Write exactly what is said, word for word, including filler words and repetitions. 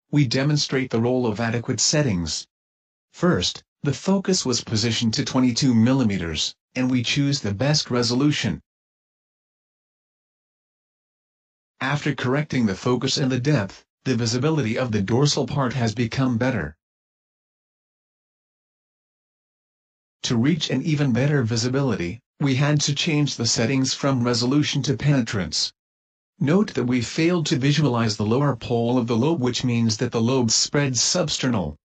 we demonstrate the role of adequate settings. First, the focus was positioned to twenty-two millimeters, and we choose the best resolution. After correcting the focus and the depth, the visibility of the dorsal part has become better. To reach an even better visibility, we had to change the settings from resolution to penetrance. Note that we failed to visualize the lower pole of the lobe, which means that the lobe spreads substernal.